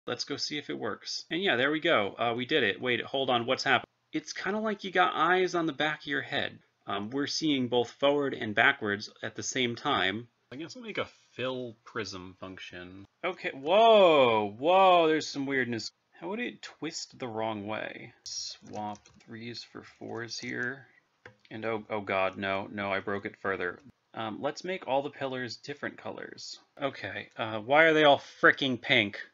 Let's go see if it works. And yeah, there we go. We did it. Wait, hold on. What's happening? It's kind of like you got eyes on the back of your head. We're seeing both forward and backwards at the same time. I guess I'll make a fill prism function. Okay, whoa, there's some weirdness. How would it twist the wrong way? Swap 3s for 4s here. And oh god, no, I broke it further. Let's make all the pillars different colors. Okay, why are they all fricking pink?